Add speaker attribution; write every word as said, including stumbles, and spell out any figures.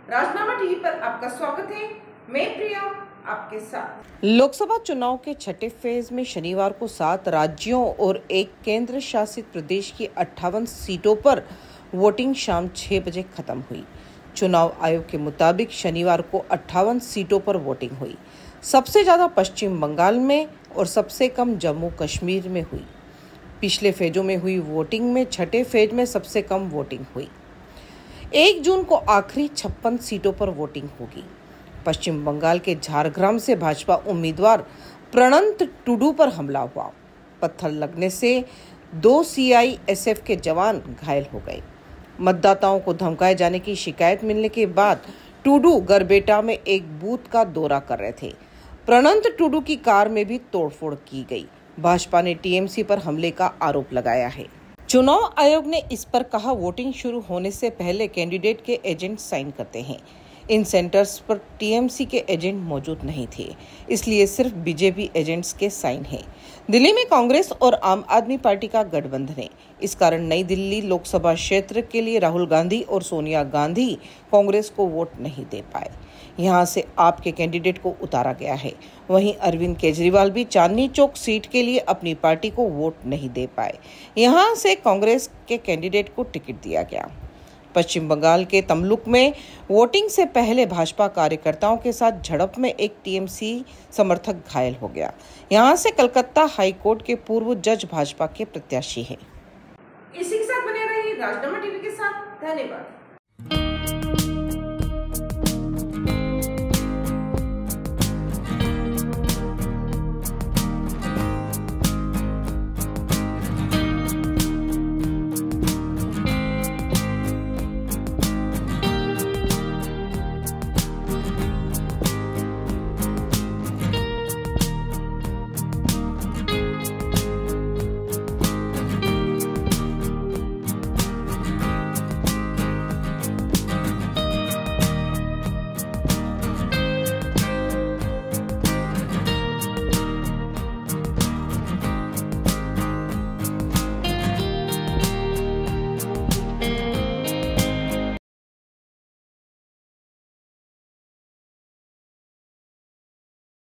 Speaker 1: राजनामा TV पर आपका स्वागत है। मैं प्रिया आपके साथ।
Speaker 2: लोकसभा चुनाव के छठे फेज में शनिवार को सात राज्यों और एक केंद्र शासित प्रदेश की अट्ठावन सीटों पर वोटिंग शाम छह बजे खत्म हुई। चुनाव आयोग के मुताबिक शनिवार को अट्ठावन सीटों पर वोटिंग हुई। सबसे ज्यादा पश्चिम बंगाल में और सबसे कम जम्मू कश्मीर में हुई। पिछले फेजों में हुई वोटिंग में छठे फेज में सबसे कम वोटिंग हुई। एक जून को आखिरी छप्पन सीटों पर वोटिंग होगी। पश्चिम बंगाल के झारग्राम से भाजपा उम्मीदवार प्रणंत टुडू पर हमला हुआ। पत्थर लगने से दो सी आई एस एफ के जवान घायल हो गए। मतदाताओं को धमकाए जाने की शिकायत मिलने के बाद टुडू गरबेटा में एक बूथ का दौरा कर रहे थे। प्रणंत टुडू की कार में भी तोड़फोड़ की गई। भाजपा ने टी एम सी पर हमले का आरोप लगाया है। चुनाव आयोग ने इस पर कहा, वोटिंग शुरू होने से पहले कैंडिडेट के एजेंट साइन करते हैं। इन सेंटर्स पर टी एम सी के एजेंट मौजूद नहीं थे, इसलिए सिर्फ बी जे पी एजेंट्स के साइन हैं। दिल्ली में कांग्रेस और आम आदमी पार्टी का गठबंधन है। इस कारण नई दिल्ली लोकसभा क्षेत्र के लिए राहुल गांधी और सोनिया गांधी कांग्रेस को वोट नहीं दे पाए। यहां से आप के कैंडिडेट को उतारा गया है। वहीं अरविंद केजरीवाल भी चांदनी चौक सीट के लिए अपनी पार्टी को वोट नहीं दे पाए। यहां से कांग्रेस के कैंडिडेट को टिकट दिया गया। पश्चिम बंगाल के तमलुक में वोटिंग से पहले भाजपा कार्यकर्ताओं के साथ झड़प में एक टी एम सी समर्थक घायल हो गया। यहां से कलकत्ता हाई कोर्ट के पूर्व जज भाजपा के प्रत्याशी हैं।
Speaker 1: इसी के साथ बने रहिए राजनामा टीवी के साथ। धन्यवाद।